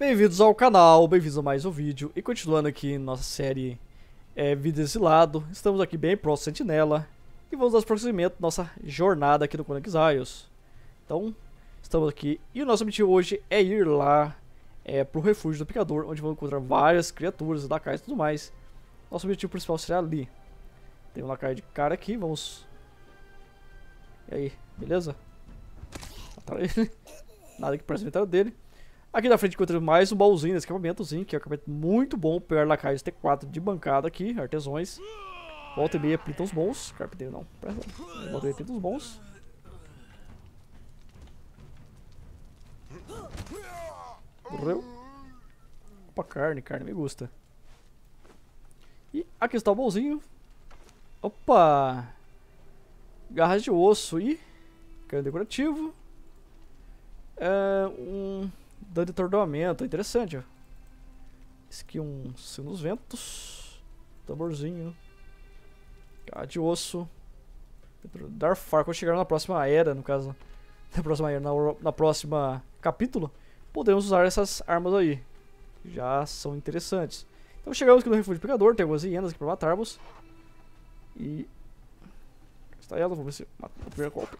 Bem-vindos ao canal, bem-vindos a mais um vídeo. E continuando aqui nossa série Vida Exilado, estamos aqui bem próximo ao Sentinela e vamos dar prosseguimento à nossa jornada aqui no Conan Exiles. Então, estamos aqui e o nosso objetivo hoje é ir lá pro refúgio do Picador, onde vamos encontrar várias criaturas, lacaios e tudo mais. Nosso objetivo principal será ali. Tem um lacaio de cara aqui, vamos... E aí, beleza? Mataram ele. Nada que parece o inventário dele. Aqui na frente encontramos mais um baúzinho nesse equipamentozinho, que é um equipamento muito bom. Pegar lacaios T4 de bancada aqui, artesões. Volta e meia, pintam os bons. Carpinteiro não, volta e meia, pintam os bons. Morreu. Opa, carne me gusta. E aqui está o baúzinho. Opa! Garras de osso e cano decorativo. Dano de atordoamento, interessante, ó. Esse aqui é um sino dos ventos. Tamborzinho. Garra de osso. Darfar, quando chegar na próxima era, no caso. Na próxima era, na próxima capítulo, podemos usar essas armas aí. Já são interessantes. Então chegamos aqui no refúgio do Picador, tem algumas hienas aqui para matarmos. E... está ela, vamos ver se mata o primeiro golpe.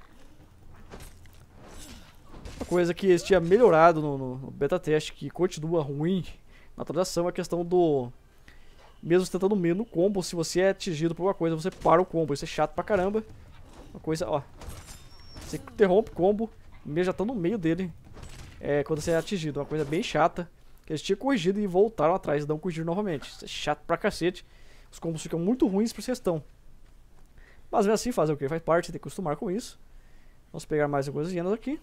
Uma coisa que eles tinham melhorado no beta teste, que continua ruim na atualização, é a questão do... mesmo tentando meio no combo, se você é atingido por uma coisa, você para o combo. Isso é chato pra caramba. Uma coisa, ó. Você interrompe o combo, mesmo já estando no meio dele, quando você é atingido. Uma coisa bem chata, que eles tinham corrigido e voltaram atrás e não corrigiram novamente. Isso é chato pra cacete. Os combos ficam muito ruins pra questão. Mas mesmo assim, fazer o que? Faz parte, tem que acostumar com isso. Vamos pegar mais algumas hienas aqui.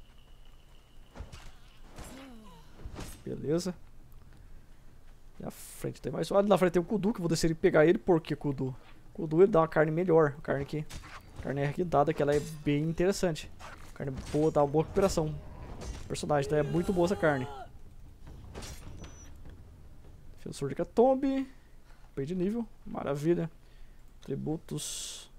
Beleza. Na frente tem mais. Olha, na frente tem o Kudu, que eu vou descer e pegar ele. Por que Kudu? Kudu ele dá uma carne melhor. A carne aqui. Carne arrequintada, que ela é bem interessante. Carne boa, dá uma boa recuperação. Personagem, então é muito boa essa carne. Defensor de Catombe. P de nível. Maravilha. Tributos.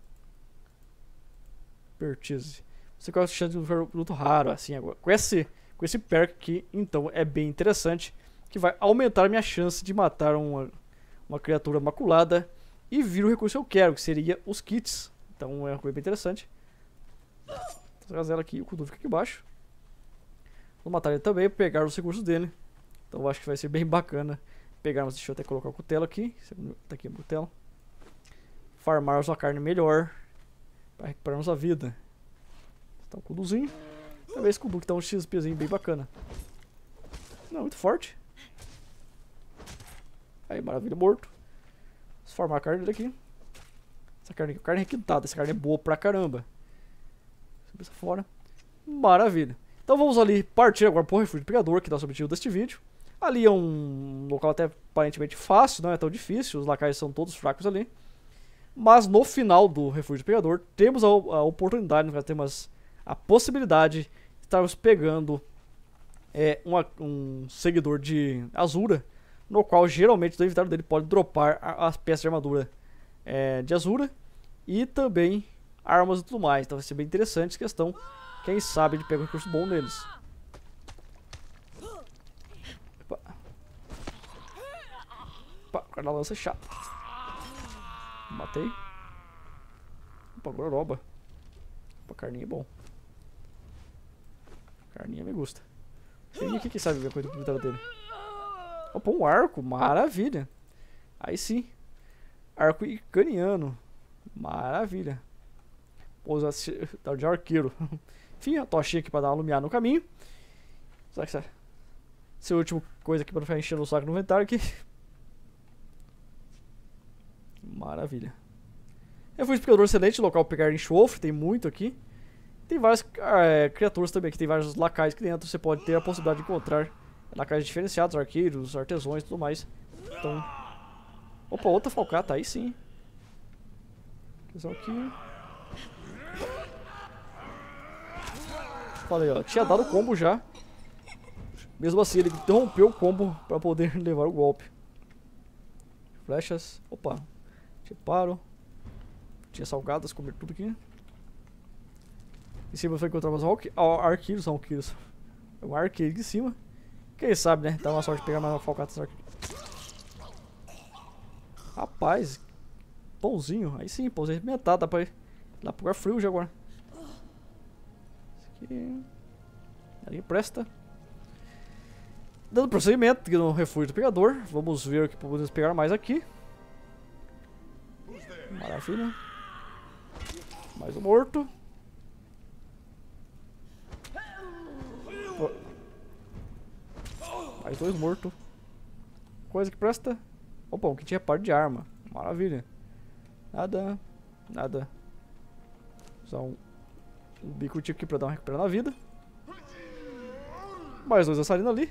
Expertise. Você gosta de chance de um produto raro, assim agora. Com esse perk aqui, então, é bem interessante. Que vai aumentar a minha chance de matar uma criatura maculada. E vir o recurso que eu quero, que seria os kits. Então é uma coisa bem interessante. Vou trazer ela aqui, o Kudu fica aqui embaixo. Vou matar ele também, pegar os recursos dele. Então eu acho que vai ser bem bacana pegarmos. Deixa eu até colocar o cutelo aqui. Tá aqui o cutelo. Farmarmos uma carne melhor para recuperarmos a vida. Então o Kuduzinho. Talvez esse Kudu que tá um XPzinho bem bacana. Não, muito forte. Aí, maravilha, morto. Vamos formar a carne dele aqui. Essa carne aqui é carne requintada. Essa carne é boa pra caramba. Cabeça fora. Maravilha. Então vamos ali partir agora pro refúgio do Picador, que é o nosso objetivo deste vídeo. Ali é um local até aparentemente fácil, não é tão difícil. Os lacaios são todos fracos ali. Mas no final do refúgio do Picador, temos a oportunidade, no caso, temos a possibilidade de estarmos pegando um seguidor de Azura, no qual geralmente o inventário dele pode dropar as peças de armadura de Azura e também armas e tudo mais. Então vai ser bem interessante essa questão. Quem sabe ele pega um recurso bom neles. Opa, o cara da lança é chato. Matei. Opa, gororoba. Opa, carninha é bom. Carninha me gusta. Tem aqui que sabe ver a coisa do inventário dele. Opa, um arco. Maravilha. Aí sim. Arco icaniano. Maravilha. Pousa de arqueiro. Enfim, a tochinha aqui pra dar uma iluminada no caminho. Será que essa é a última coisa aqui pra não ficar enchendo o saco no inventário aqui. Maravilha. Refúgio do Picador excelente, local pra pegar enxofre, tem muito aqui. Tem várias criaturas também aqui, tem vários lacaios aqui dentro. Você pode ter a possibilidade de encontrar lacaios diferenciados, arqueiros, artesões e tudo mais. Então... opa, outra falcata, aí sim. Aqui. Falei, ó, tinha dado o combo já. Mesmo assim, ele interrompeu o combo pra poder levar o golpe. Flechas, opa. Reparo. Tinha salgadas, comer tudo aqui. Em cima vai encontrar umas arqueiros, são arqueiros. É um arqueiro aqui em cima. Quem sabe, né? Dá uma sorte de pegar mais uma falcata. Rapaz, pãozinho. Aí sim, pãozinho arrebentado. Dá pra ir lá pro lugar frio já agora. Isso aqui. Ali presta. Dando prosseguimento aqui no refúgio do pegador. Vamos ver o que podemos pegar mais aqui. Maravilha. Mais um morto. Mais 2 mortos. Coisa que presta. Opa, um kit de reparo de arma. Maravilha. Nada. Nada. Só um bico aqui pra dar uma recuperada na vida. Mais 2 dançarinos ali.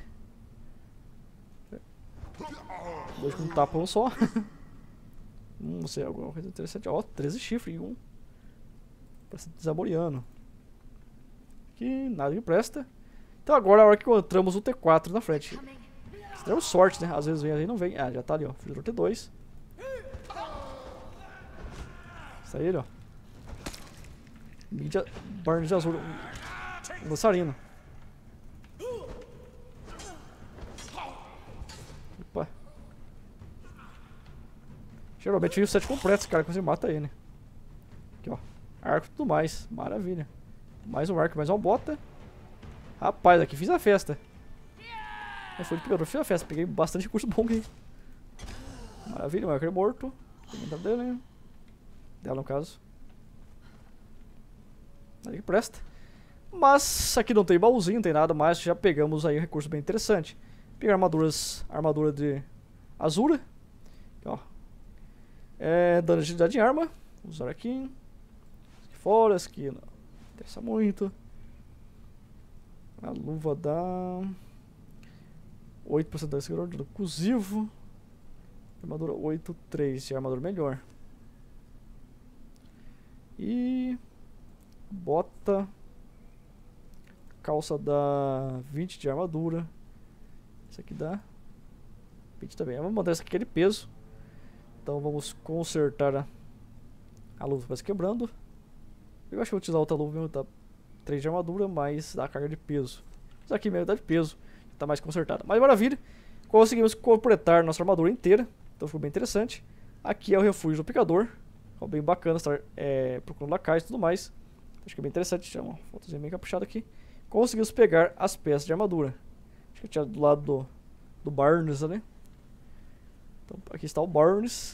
2 com um tapão só. Não sei, alguma coisa interessante. Ó, 13 chifres e um. Parece desaboriano. Aqui, nada que presta. Então agora é a hora que encontramos o T4 na frente. Temos sorte, né? Às vezes vem, às vezes não vem. Ah, já tá ali, ó. Filho do T2. Isso aí, ó. Mídia Burn de azul. Um dançarino. Opa. Geralmente vem o set completo, esse cara, quando você mata ele. Aqui, ó. Arco e tudo mais. Maravilha. Mais um arco, mais uma bota. Rapaz, aqui fiz a festa. Foi de pegador, fiz a festa. Peguei bastante recurso bom aqui. Maravilha, o arco é morto. Dele. Dela, no caso. Aí que presta. Mas aqui não tem baúzinho, não tem nada mais. Já pegamos aí um recurso bem interessante. Pegar armadura de Azura. Aqui, ó. Dano de agilidade em arma. Vou usar aqui. Aqui fora, aqui não interessa muito. A luva dá 8% da segurança do inclusivo. Armadura 8, 3. É a armadura melhor. E bota. Calça dá 20 de armadura. Isso aqui dá 20 também. Vamos mandar essa aqui de peso. Então vamos consertar a luva para se quebrando. Eu acho que vou utilizar outra luva mesmo, tá? 3 de armadura, mais dá carga de peso. Isso aqui mesmo dá de peso, tá mais consertada. Mas maravilha, conseguimos completar nossa armadura inteira. Então ficou bem interessante. Aqui é o refúgio do picador. Ficou bem bacana estar procurando lacais e tudo mais. Acho que é bem interessante. Tinha uma fotozinha bem caprichada aqui. Conseguimos pegar as peças de armadura. Acho que tinha do lado do Barnes ali. Então aqui está o Barnes.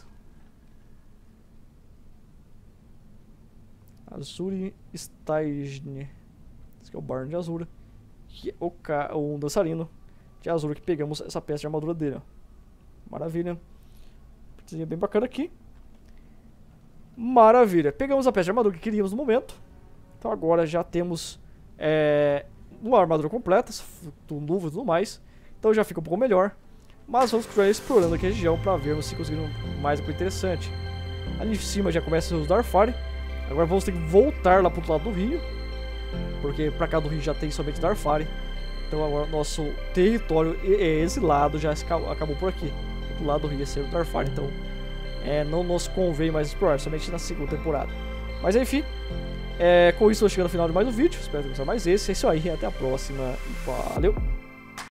Azuri Staijne. Esse aqui é o Barnes de Azura. Que é um dançarino de Azura que pegamos essa peça de armadura dele. Ó. Maravilha. Seria bem bacana aqui. Maravilha. Pegamos a peça de armadura que queríamos no momento. Então agora já temos uma armadura completa, luva e tudo mais. Então já fica um pouco melhor. Mas vamos continuar explorando aqui a região para vermos se conseguimos mais coisa interessante. Ali em cima já começa os Darfari. Agora vamos ter que voltar lá pro outro lado do rio. Porque pra cá do rio já tem somente Darfari. Então agora nosso território exilado já acabou por aqui. Do lado do rio é ser o Darfari. Então não nos convém mais explorar, somente na segunda temporada. Mas enfim, com isso eu chegando ao final de mais um vídeo. Espero que vocês gostem mais esse. É isso aí, até a próxima e valeu!